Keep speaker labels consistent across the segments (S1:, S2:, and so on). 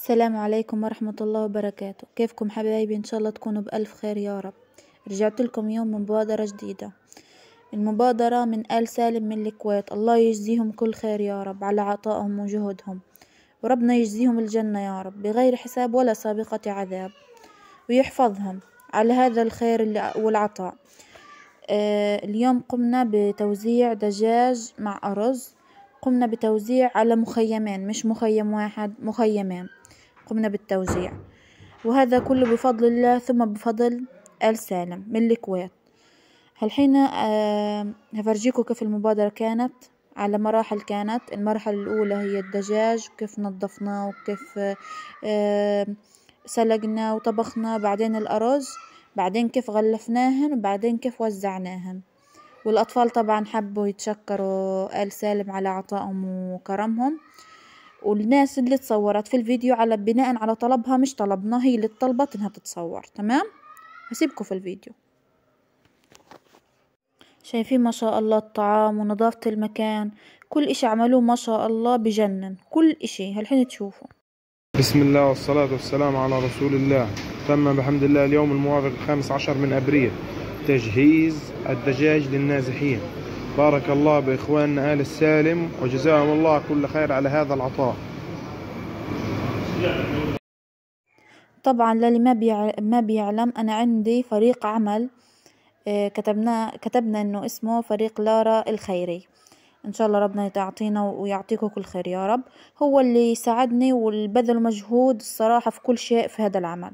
S1: السلام عليكم ورحمة الله وبركاته. كيفكم حبايبي؟ إن شاء الله تكونوا بألف خير يا رب. رجعت لكم يوم من مبادرة جديدة. المبادرة من آل سالم من الكويت. الله يجزيهم كل خير يا رب على عطائهم وجهدهم، وربنا يجزيهم الجنة يا رب بغير حساب ولا سابقة عذاب، ويحفظهم على هذا الخير والعطاء. اليوم قمنا بتوزيع دجاج مع أرز. قمنا بتوزيع على مخيمين، مش مخيم واحد، مخيمين. قمنا بالتوزيع، وهذا كله بفضل الله ثم بفضل آل سالم من الكويت. هالحين هفرجيكم كيف المبادرة كانت على مراحل. كانت المرحلة الأولى هي الدجاج، وكيف نظفناه وكيف سلقنا وطبخنا، بعدين الأرز، بعدين كيف غلفناهن، وبعدين كيف وزعناهن. والأطفال طبعا حبوا يتشكروا آل سالم على عطائهم وكرمهم، والناس اللي تصورت في الفيديو على بناء على طلبها، مش طلبنا، هي اللي طلبت انها تتصور. تمام، هسيبكم في الفيديو. شايفين ما شاء الله الطعام ونظافة المكان، كل اشي عملوه ما شاء الله بجنن، كل اشي. هالحين تشوفوا.
S2: بسم الله والصلاة والسلام على رسول الله. تم بحمد الله اليوم الموافق 15 من أبريل تجهيز الدجاج للنازحين. بارك الله بإخواننا آل السالم وجزاهم الله كل خير على هذا العطاء.
S1: طبعا للي ما بيعلم، أنا عندي فريق عمل كتبنا إنه اسمه فريق لارا الخيري. إن شاء الله ربنا يعطينا ويعطيكم كل خير يا رب. هو اللي ساعدني والبذل مجهود الصراحة في كل شيء في هذا العمل.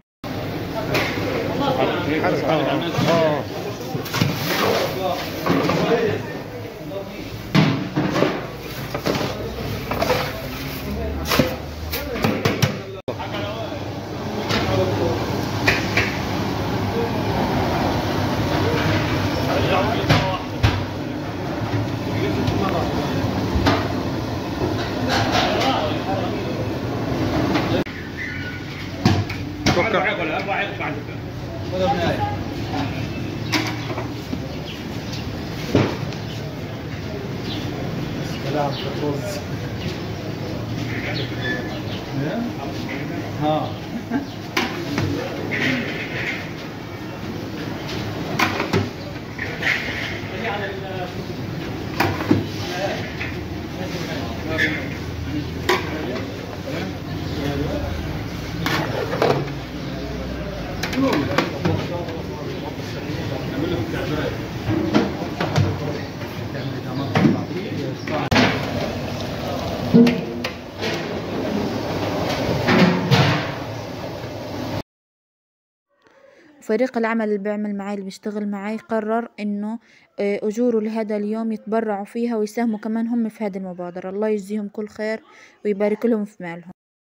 S1: فريق العمل اللي بيعمل معي، اللي بيشتغل معي، قرر انه اجوره لهذا اليوم يتبرعوا فيها ويساهموا كمان هم في هذه المبادرة. الله يجزيهم كل خير ويبارك لهم في مالهم.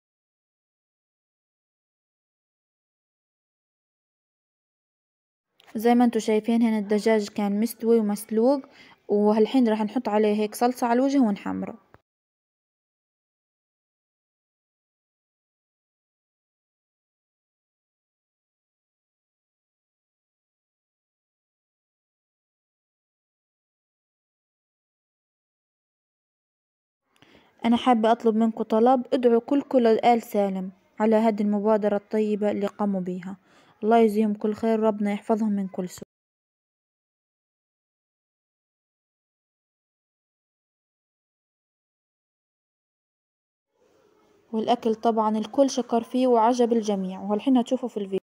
S1: زي ما انتم شايفين هنا الدجاج كان مستوي ومسلوق، وهالحين راح نحط عليه هيك صلصة على الوجه ونحمره. أنا حابة أطلب منكم طلب، ادعوا كل آل سالم على هذه المبادرة الطيبة اللي قاموا بيها. الله يجزيهم كل خير، ربنا يحفظهم من كل سوء. والأكل طبعا الكل شكر فيه وعجب الجميع، وهالحين هتشوفوا في الفيديو.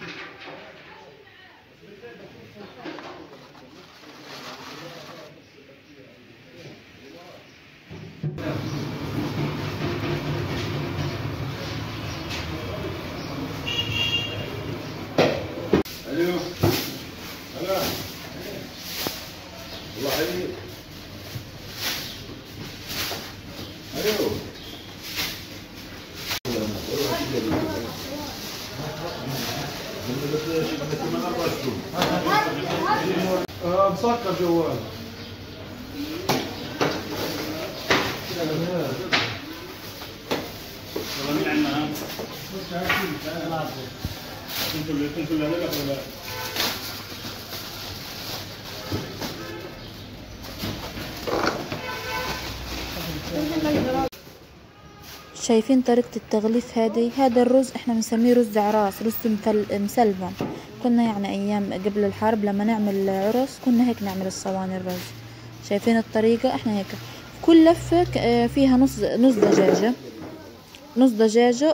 S2: مسكر جوال.
S1: شايفين طريقة التغليف هذا الرز احنا بنسميه رز عراس، رز مسلبن. كنا يعني ايام قبل الحرب لما نعمل عرس كنا هيك نعمل الصواني الرز. شايفين الطريقة؟ احنا هيك كل لفة فيها نص دجاجة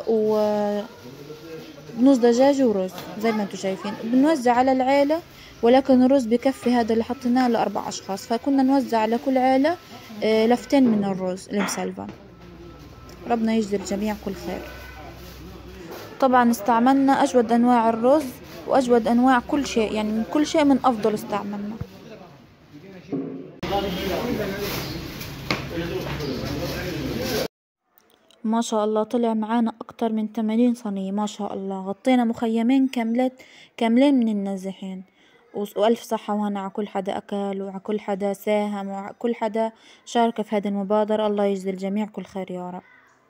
S1: ونص دجاجة ورز زي ما انتم شايفين. بنوزع على العيلة، ولكن الرز بكفي هذا اللي حطيناه ل4 أشخاص، فكنا نوزع على كل عيلة لفتين من الرز المسلبن. ربنا يجزي الجميع كل خير. طبعا استعملنا أجود أنواع الرز وأجود أنواع كل شيء، يعني من كل شيء من أفضل استعملنا. ما شاء الله طلع معانا أكتر من 80 صينية ما شاء الله. غطينا مخيمين كاملين من النازحين. وألف صحة وهنا على كل حدا أكل وعلى كل حدا ساهم وعلى كل حدا شارك في هذه المبادرة. الله يجزي الجميع كل خير يا رب.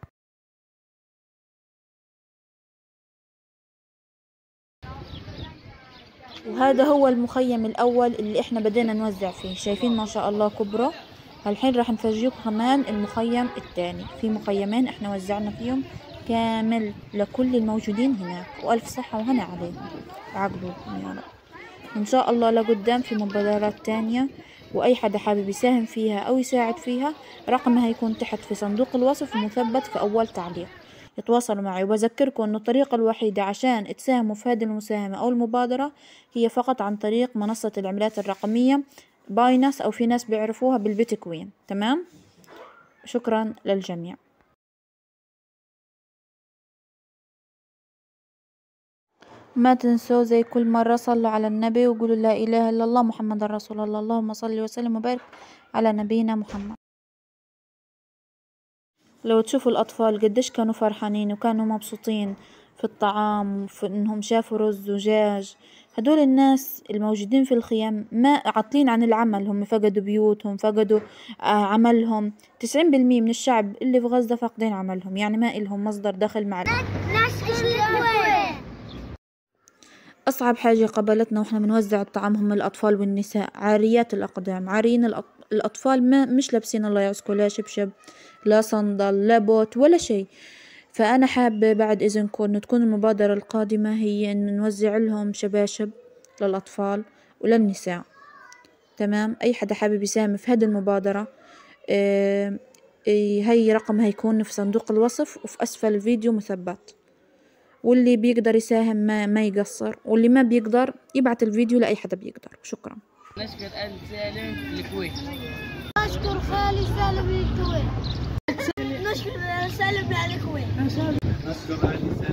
S1: وهذا هو المخيم الأول اللي احنا بدينا نوزع فيه. شايفين ما شاء الله كبره. هالحين راح نفرجيكم كمان المخيم الثاني. في مخيمين احنا وزعنا فيهم كامل لكل الموجودين هناك، وألف صحة وهنا عليهم وعقبوكم يا رب. إن شاء الله لقدام في مبادرات تانية، وأي حدا حابب يساهم فيها أو يساعد فيها رقمها هيكون تحت في صندوق الوصف ومثبت في أول تعليق. يتواصلوا معي، وبذكركم أنه الطريقة الوحيدة عشان تساهموا في هذه المساهمة أو المبادرة هي فقط عن طريق منصة العملات الرقمية باينانس، أو في ناس بيعرفوها بالبيتكوين. تمام؟ شكرا للجميع. ما تنسوا زي كل مرة صلوا على النبي وقولوا لا إله إلا الله محمد رسول الله. اللهم صل وسلم وبارك على نبينا محمد. لو تشوفوا الأطفال قديش كانوا فرحانين وكانوا مبسوطين في الطعام وفي إنهم شافوا رز ودجاج. هدول الناس الموجودين في الخيام ما عاطلين عن العمل، هم فقدوا بيوتهم، فقدوا عملهم. 90% من الشعب اللي في غزة فاقدين عملهم، يعني ما إلهم مصدر دخل مع أصعب حاجة قابلتنا وإحنا بنوزع الطعام هم الأطفال والنساء عاريات الأقدام. عاريين الأطفال ما مش لابسين الله يعزكم لا شبشب لا صندل لا بوت ولا شيء. فأنا حابة بعد إذنكم إنه تكون المبادرة القادمة هي إن نوزع لهم شباشب للأطفال وللنساء. تمام؟ أي حدا حابب يساهم في هذه المبادرة هي رقم هيكون في صندوق الوصف وفي أسفل الفيديو مثبت. واللي بيقدر يساهم ما يقصر، واللي ما بيقدر يبعت الفيديو لأي حدا بيقدر. شكرا.
S3: نشكر آل سالم في الكويت.
S4: نشكر خالي سالم للكويت. نشكر سالم للكويت.
S5: نشكر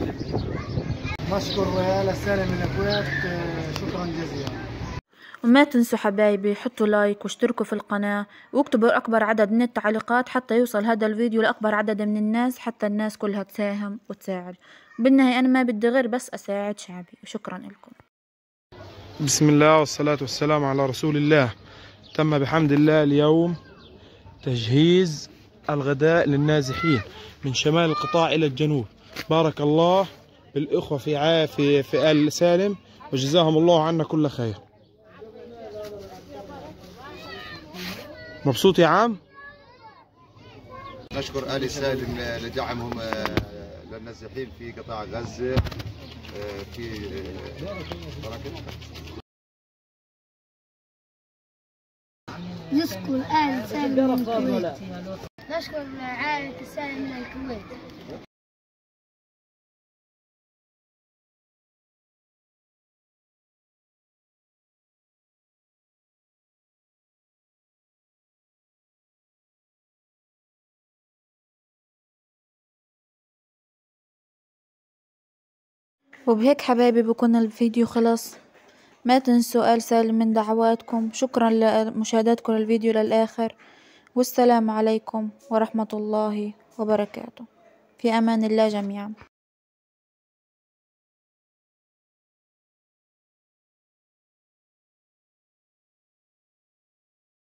S5: آل سالم من الكويت. شكرا جزيلا.
S1: وما تنسوا حبايبي حطوا لايك واشتركوا في القناة واكتبوا أكبر عدد من التعليقات حتى يوصل هذا الفيديو لأكبر عدد من الناس، حتى الناس كلها تساهم وتساعد. بالنهاية أنا ما بدي غير بس أساعد شعبي. وشكرا لكم.
S2: بسم الله والصلاة والسلام على رسول الله. تم بحمد الله اليوم تجهيز الغداء للنازحين من شمال القطاع إلى الجنوب. بارك الله بالإخوة في آل سالم وجزاهم الله عنا كل خير. مبسوط يا عم؟
S6: نشكر آل سالم لدعمهم للنازحين في قطاع غزة. في
S4: نشكر آل سالم من الكويت. نشكر عائلة سالم من الكويت.
S1: وبهيك حبايبي بكون الفيديو خلص. ما تنسوا آل سالم من دعواتكم. شكرا لمشاهدتكم للفيديو للآخر، والسلام عليكم ورحمة الله وبركاته. في أمان الله جميعا.